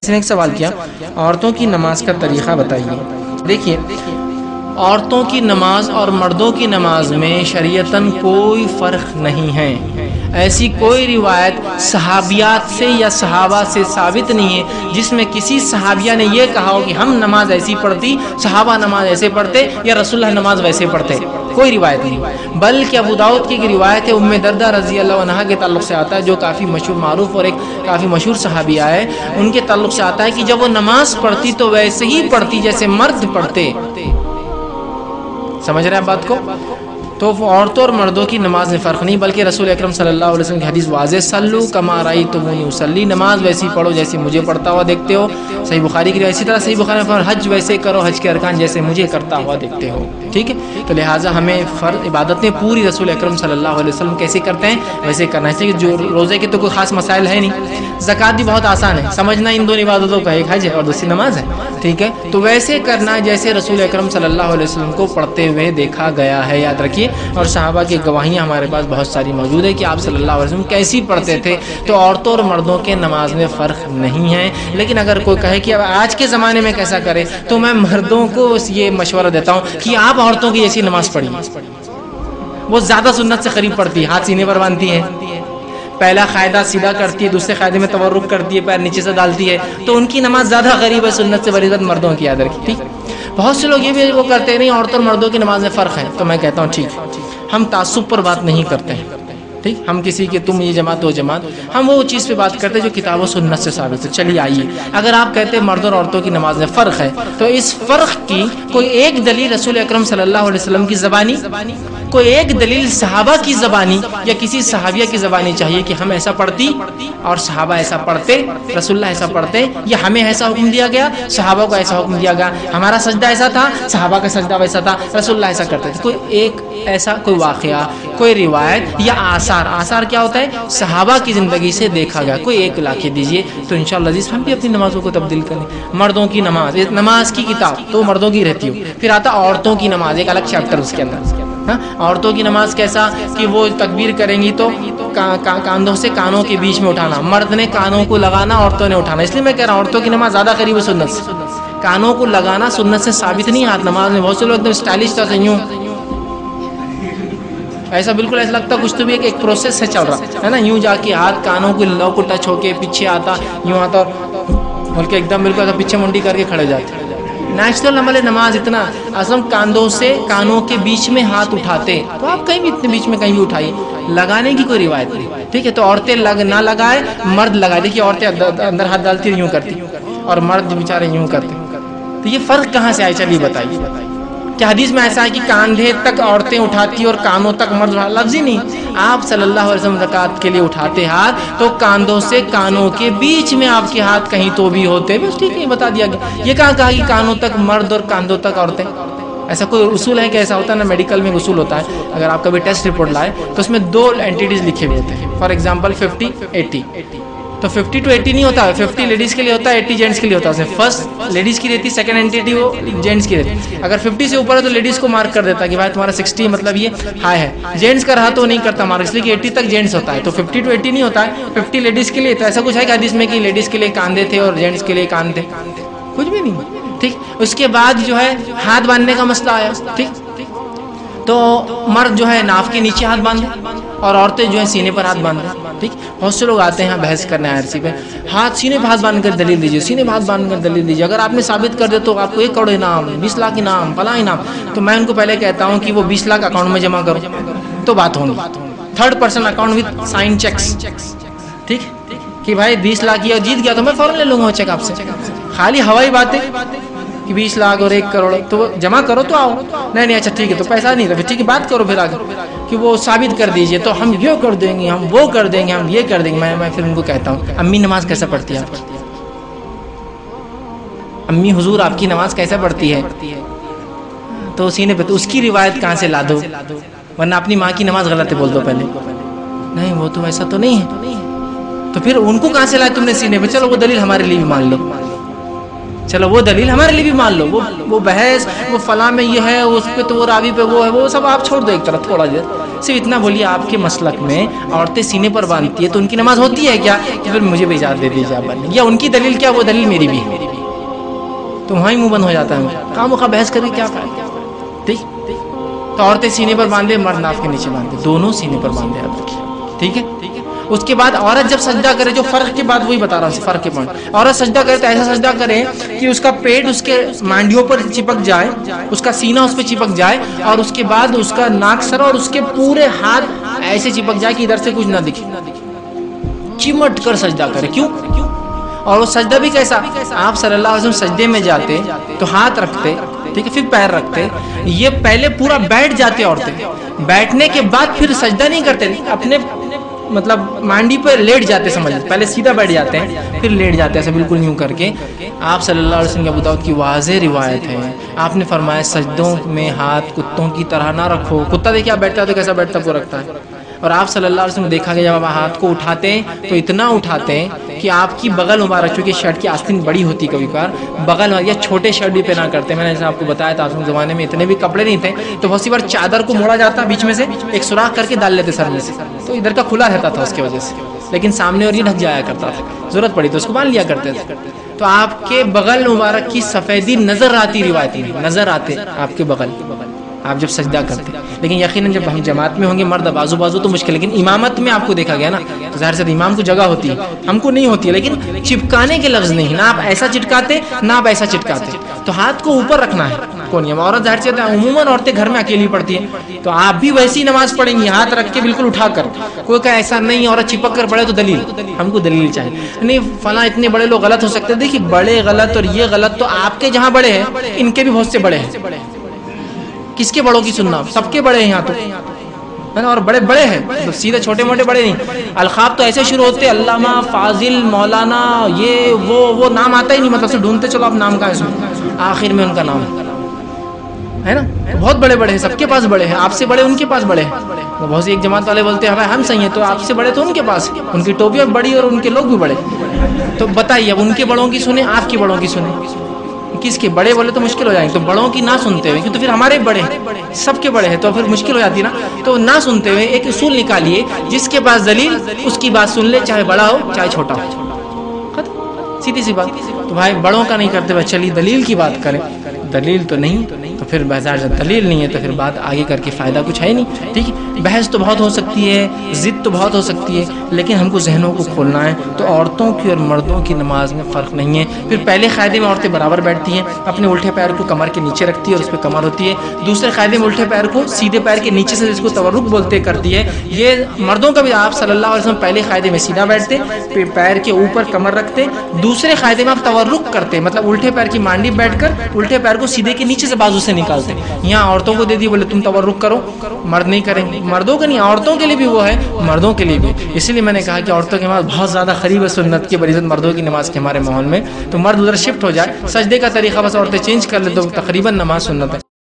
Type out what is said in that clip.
اس نے ایک سوال کیا، عورتوں کی نماز کا طریقہ بتائیے۔ دیکھیے، عورتوں کی نماز اور مردوں کی نماز میں شریعتاً کوئی فرق نہیں ہے۔ ایسی کوئی روایت صحابیات سے یا صحابہ سے ثابت نہیں ہے جس میں کسی صحابیہ نے یہ کہا ہو کہ ہم نماز ایسی پڑھتی، صحابہ نماز ایسے پڑھتے یا رسول اللہ نماز ویسے پڑھتے، کوئی روایت نہیں۔ بلکہ ابو داؤد کی ایک روایت ہے، ام دردہ رضی اللہ عنہا کے تعلق سے آتا ہے، جو کافی مشہور معروف اور ایک کافی مشہور صحابیہ ہے، ان کے تعلق سے آتا ہے کہ جب وہ نماز پڑھتی تو ویسے ہی پڑھتی جیسے مرد پڑھتے۔ سمجھ رہے ہیں بات کو؟ تو عورتوں اور مردوں کی نماز میں فرق نہیں، بلکہ رسول اکرم صلی اللہ علیہ وسلم کی حدیث واضح، صلو کما رأیتمونی اصلی، نماز ویسی پڑھو جیسے مجھے پڑھتا ہوا دیکھتے ہو۔ صحیح بخاری کی روایت، اسی طرح صحیح بخاری میں فرمایا حج ویسے کرو، حج کے ارکان جیسے مجھے کرتا ہوا دیکھتے ہو، ٹھیک ہے؟ تو لہٰذا ہمیں فرض عبادتیں پوری رسول اکرم صلی اللہ علیہ وسلم کیسے کرتے ہیں ویسے کرنا چاہیے۔ جو روزے کے تو کوئی خاص مسائل ہے نہیں، زکوٰۃ بھی بہت آسان ہے سمجھنا، ان دونوں عبادتوں کا، ایک حج ہے اور دوسری نماز ہے، ٹھیک ہے؟ تو ویسے کرنا جیسے رسول اکرم صلی اللہ علیہ وسلم کو پڑھتے ہوئے دیکھا گیا ہے، یاد رکھیے۔ اور صحابہ کی گواہیاں ہمارے پاس بہت ساری موجود ہے کہ آپ صلی اللہ علیہ وسلم کیسی پڑھتے تھے۔ تو عورتوں اور مردوں کے نماز میں فرق نہیں ہے، لیکن اگر کوئی کہے کہ آج کے زمانے میں کیسا کرے، تو میں مردوں کو یہ مشورہ دیتا ہوں کہ آپ عورتوں کی جیسی نماز پڑھیے۔ وہ زیادہ سنت سے قریب پڑتی ہے، ہاتھ سینے پر باندھتی ہے، پہلا قاعدہ سیدھا کرتی ہے، دوسرے قاعدے میں تورک کرتی ہے، پیر نیچے سے ڈالتی ہے، تو ان کی نماز زیادہ قریب ہے سنت سے بنسبت مردوں کی، یاد رکھیے، ٹھیک؟ بہت سے لوگ یہ بھی وہ کرتے نہیں، عورتوں اور مردوں کی نماز میں فرق ہے، تو میں کہتا ہوں ٹھیک، ہم تعصب پر بات نہیں کرتے ہیں، ٹھیک؟ ہم کسی کے تم یہ جماعت وہ جماعت، ہم وہ چیز پہ بات کرتے ہیں جو کتاب و سنت سے ثابت ہے۔ چلیے آئیے، اگر آپ کہتے ہیں مرد اور عورتوں کی نماز میں فرق ہے، تو اس فرق کی کوئی ایک دلیل رسول اکرم صلی اللہ علیہ وسلم کی زبانی، کوئی ایک دلیل صحابہ کی زبانی یا کسی صحابیہ کی زبانی چاہیے کہ ہم ایسا پڑھتی اور صحابہ ایسا پڑھتے، رسول اللہ ایسا پڑھتے، یا ہمیں ایسا حکم دیا گیا، صحابہ کو ایسا حکم دیا گیا، ہمارا سجدہ ایسا تھا، صحابہ کا سجدہ ویسا تھا، رسول اللہ ایسا کرتے تھے۔ کوئی ایک ایسا کوئی واقعہ، کوئی روایت یا آثار کیا ہوتا ہے؟ صحابہ کی زندگی سے دیکھا گیا، کوئی ایک لا کے دیجئے، تو انشاءاللہ عزیز ہم بھی اپنی نمازوں کو تبدیل کریں۔ مردوں کی نماز کی کتاب تو مردوں کی رہتی ہو، پھر آتا عورتوں کی نماز، ایک الگ چیپٹر اس کے اندر۔ عورتوں کی نماز کیسا کہ وہ تکبیر کریں گی تو کاندھوں سے کانوں کے بیچ میں اٹھانا، مرد نے کانوں کو لگانا، عورتوں نے اٹھانا، اس لیے میں کہہ رہا ہوں عورتوں کی نماز زیادہ قریب ہے سنت سے۔ کانوں کو لگانا سنت سے ثابت نہیں ہاتھ نماز میں۔ بہت سے لوگ ایک دم اسٹائلش طرح سے یوں، ایسا بالکل ایسا لگتا کچھ تو بھی ایک پروسیس سے چل رہا ہے نا، یوں جا کے ہاتھ کانوں کو لو کو ٹچ ہو کے پیچھے آتا، یوں آتا اور بلکہ ایک دم بالکل ایسا پیچھے منڈی کر کے کھڑے جاتے۔ نیچرل عمل نماز اتنا اصل کاندھوں سے کانوں کے بیچ میں ہاتھ اٹھاتے، تو آپ کہیں بھی اتنے بیچ میں کہیں بھی اٹھائیے، لگانے کی کوئی روایت نہیں، ٹھیک ہے؟ تو عورتیں نہ لگائے، مرد لگائے۔ دیکھیے عورتیں اندر ہاتھ ڈالتی یوں کرتی اور مرد بیچارے یوں کرتے، تو یہ فرق کہاں سے آئے؟ چلیے بتائیے۔ کیا حدیث میں ایسا ہے کہ کاندھے تک عورتیں اٹھاتی اور کانوں تک مرد؟ لفظ ہی نہیں، آپ صلی اللہ علیہ وسلم زکوٰۃ کے لیے اٹھاتے ہاتھ تو کاندھوں سے کانوں کے بیچ میں آپ کے ہاتھ کہیں تو بھی ہوتے، بس ٹھیک ہے، بتا دیا گیا۔ یہ کہاں کہا کہ کانوں تک مرد اور کاندھوں تک عورتیں؟ ایسا کوئی اصول ہے کہ ایسا ہوتا ہے نا؟ میڈیکل میں اصول ہوتا ہے، اگر آپ کبھی ٹیسٹ رپورٹ لائے تو اس میں دو اینٹیٹیز لکھے ہوئے ہوتے ہیں، فار ایگزامپل 50-80، تو 50 to 80 نہیں ہوتا ہے، 50 لیڈیز کے لیے ہوتا ہے، 80 جینٹس کے لیے ہوتا ہے۔ فرسٹ لیڈیز کی رہتی، سیکنڈ اینٹیٹی وہ جینٹس کی رہتی۔ اگر 50 سے اوپر ہے تو لیڈیز کو مارک کر دیتا ہے کہ بھائی تمہارا 60 مطلب یہ ہائی ہے، جینٹس کا رہا تو نہیں کرتا مارک، اس لیے کہ 80 تک جینٹس ہوتا ہے، تو 50 to 80 نہیں ہوتا ہے، 50 لیڈیز کے لیے۔ تو ایسا کچھ ہے کہ حدیث میں کہ لیڈیز کے لیے کاندھے تھے اور جینٹس کے لیے کان تھے؟ کچھ بھی نہیں، ٹھیک؟ اس کے بعد جو ہے ہاتھ باندھنے کا مسئلہ آیا، ٹھیک؟ تو مرد جو ہے ناف کے نیچے ہاتھ باندھے اور عورتیں جو ہے سینے پر ہاتھ باندھے، ٹھیک؟ بہت سے لوگ آتے ہیں بحث کرنے آرسی پہ، ہاتھ سینے پہ ہاتھ باندھ کر دلیل دیجیے، سینے پہ ہاتھ باندھ کر دلیل دیجیے، اگر آپ نے ثابت کر دے تو آپ کو 1 کروڑ انعام، 20 لاکھ انعام، فلاں انعام۔ تو میں ان کو پہلے کہتا ہوں کہ وہ 20 لاکھ اکاؤنٹ میں جمع کرو تو بات ہونی، 3rd person account with sign checks, ٹھیک؟ کہ بھائی 20 لاکھ یہ جیت گیا تو میں فوراً لے لوں گا چیک آپ سے۔ خالی ہوائی باتیں کہ 20 لاکھ اور 1 کروڑ تو جمع کرو تو آؤ، نہیں اچھا ٹھیک ہے تو پیسہ نہیں تھا، ٹھیک ہے بات کرو پھر آگے کہ وہ ثابت کر دیجئے، تو ہم یہ کر دیں گے، ہم وہ کر دیں گے، ہم یہ کر دیں گے۔ میں پھر ان کو کہتا ہوں امی نماز کیسے پڑھتی ہے آپ کی؟ امی حضور آپ کی نماز کیسے پڑھتی ہے؟ تو سینے پہ، تو اس کی روایت کہاں سے لا دو، ورنہ اپنی ماں کی نماز غلط ہے بول دو پہلے، نہیں وہ تو ایسا تو نہیں ہے، تو پھر ان کو کہاں سے لائے تم نے سینے پہ؟ چلو وہ دلیل ہمارے لیے بھی مان لو، چلو وہ دلیل ہمارے لیے بھی مان لو، وہ بحث وہ فلاں میں یہ ہے، اس پہ تو وہ راوی پہ وہ ہے، وہ سب آپ چھوڑ دو ایک طرف تھوڑا دیر، صرف اتنا بولیے آپ کے مسلک میں عورتیں سینے پر باندھتی ہے تو ان کی نماز ہوتی ہے کیا؟ تو پھر مجھے بھی اجازت دے دیجیے آپ بننے، یا ان کی دلیل کیا وہ دلیل میری بھی ہے، تو وہاں ہی منہ بند ہو جاتا ہے، خواہ مخواہ بحث کر کے کیا فائدہ؟ ٹھیک، تو عورتیں سینے پر باندھے، مرد ناف کے نیچے باندھے، دونوں سینے پر باندھے، یاد رکھیے، ٹھیک ہے؟ اس کے بعد عورت جب سجدہ کرے، جو فرق کی بات وہی بتا رہا ہوں، فرق کے پوائنٹ، عورت سجدہ کرے تو ایسا سجدہ کرے کہ اس کا پیٹ اس کے مانڈیوں پر چپک جائے، اس کا سینہ اس پہ چپک جائے، اور اس کے بعد اس کا ناک سر اور اس کے پورے ہاتھ ایسے چپک جائے کہ ادھر سے کچھ نہ دکھے، چمٹ کر سجدہ کرے۔ کیوں؟ اور وہ سجدہ بھی کیسا؟ آپ صلی اللہ علیہ وسلم سجدے میں جاتے تو ہاتھ رکھتے، ٹھیک ہے، پھر پیر رکھتے، یہ پہلے پورا بیٹھ جاتے عورتیں، بیٹھنے کے بعد پھر سجدہ نہیں کرتے، اپنے مطلب مانڈی پہ لیٹ جاتے، سمجھ، پہلے سیدھا بیٹھ جاتے ہیں پھر لیٹ جاتے ہیں، ایسا بالکل یوں کر کے۔ آپ صلی اللہ علیہ وسلم کی ابو داؤد کی واضح روایت ہے، آپ نے فرمایا سجدوں میں ہاتھ کتوں کی طرح نہ رکھو۔ کتا دیکھیں آپ بیٹھتا ہے تو کیسا بیٹھتا ہے، وہ رکھتا ہے، اور آپ صلی اللہ علیہ وسلم دیکھا گیا جب آپ ہاتھ کو اٹھاتے ہیں تو اتنا اٹھاتے ہیں کہ آپ کی بغل مبارک، چونکہ شرٹ کی آستین بڑی ہوتی کبھی کبھار، بغل یا چھوٹے شرٹ بھی پہنا کرتے ہیں، میں نے جیسے آپ کو بتایا تھا، اس زمانے میں اتنے بھی کپڑے نہیں تھے تو بہت سی بار چادر کو موڑا جاتا بیچ میں سے، ایک سوراخ کر کے ڈال لیتے سر میں سے، تو ادھر کا کھلا رہتا تھا اس کی وجہ سے، لیکن سامنے اور یہ ڈھک جایا کرتا تھا، ضرورت پڑی تو اس کو باندھ لیا کرتے تھے۔ تو آپ کے بغل مبارک کی سفیدی نظر آتی، روایت میں نظر آتے آپ کے بغل، آپ جب سجدہ کرتے، لیکن یقیناً جب ہم جماعت میں ہوں گے مرد بازو بازو تو مشکل، لیکن امامت میں آپ کو دیکھا گیا نا، تو ظاہر سے امام کو جگہ ہوتی ہے، ہم کو نہیں ہوتی ہے، لیکن چپکانے کے لفظ نہیں، نہ آپ ایسا چٹکاتے نہ آپ ایسا چٹکاتے، تو ہاتھ کو اوپر رکھنا ہے۔ کون یہ عورت ظاہر سے عموماً عورتیں گھر میں اکیلی پڑتی ہیں، تو آپ بھی ویسی نماز پڑھیں گی، ہاتھ رکھ کے بالکل اٹھا کر، کوئی کہ ایسا نہیں عورت چپک کر پڑھے تو دلیل، ہم کو دلیل چاہیے، نہیں فلاں اتنے بڑے لوگ غلط ہو سکتے، دیکھیے بڑے غلط اور یہ غلط تو آپ کے جہاں بڑے ہیں ان کے بھی بہت سے بڑے ہیں، کس کے بڑوں کی سننا، سب کے بڑے ہیں یہاں تو، اور بڑے بڑے ہیں، تو سیدھے چھوٹے موٹے بڑے نہیں۔ القاب تو ایسے شروع ہوتے علامہ، فاضل، مولانا، یہ وہ نام آتا ہی نہیں، مطلب سے ڈھونڈتے چلو آپ نام کا ہے، آخر میں ان کا نام ہے نا، بہت بڑے بڑے ہیں، سب کے پاس بڑے ہیں، آپ سے بڑے ان کے پاس بڑے ہیں، بہت سی ایک جماعت والے بولتے ہیں ہم صحیح ہیں تو آپ سے بڑے تو ان کے پاس، ان کی ٹوپیاں بڑی اور ان کے لوگ بھی بڑے، تو بتائیے اب ان کے بڑوں کی سنیں آپ کی بڑوں کی سنیں، کس کے بڑے بولے تو مشکل ہو جائیں گے، تو بڑوں کی نہ سنتے ہوئے، کیونکہ پھر ہمارے بڑے ہیں، سب کے بڑے ہیں تو پھر مشکل ہو جاتی ہے نا، تو نہ سنتے ہوئے ایک اصول نکالیے، جس کے پاس دلیل اس کی بات سن لے، چاہے بڑا ہو چاہے چھوٹا ہو، سیدھی سی بات۔ تو بھائی بڑوں کا نہیں کرتے ہوئے چلیے دلیل کی بات کریں، دلیل تو نہیں تو پھر بازار سے دلیل نہیں ہے تو پھر بات آگے کر کے فائدہ کچھ ہے نہیں، ٹھیک ہے، بحث تو بہت ہو سکتی ہے، ضد تو بہت ہو سکتی ہے، لیکن ہم کو ذہنوں کو کھولنا ہے، تو عورتوں کی اور مردوں کی نماز میں فرق نہیں ہے۔ پھر پہلے قاعدے میں عورتیں برابر بیٹھتی ہیں، اپنے الٹے پیر کو کمر کے نیچے رکھتی ہے اور اس پہ کمر ہوتی ہے، دوسرے قاعدے میں الٹے پیر کو سیدھے پیر کے نیچے سے، جس کو تورک بولتے، کرتی ہے۔ یہ مردوں کا بھی آپ صلی اللہ علیہ وسلم پہلے قاعدے میں سیدھا بیٹھتے، پیر کے اوپر کمر رکھتے، دوسرے قاعدے میں آپ تورک کرتے، مطلب الٹے پیر کی مانڈی بیٹھ کر الٹے پیر کو سیدھے کے نیچے سے بازو سے نکالتے۔ یہاں عورتوں کو دے دی، بولے تم تورک کرو، مرد نہیں کریں گے، مردوں کے نہیں، عورتوں کے لیے بھی وہ ہے، مردوں کے لیے بھی، اس لیے میں نے کہا کہ عورتوں کی نماز بہت زیادہ قریب ہے سنت کی بنسبت مردوں کی نماز کے ہمارے ماحول میں، تو مرد ادھر شفٹ ہو جائے، سجدے کا طریقہ بس عورتیں چینج کر لیں تو تقریباً نماز سنت ہے۔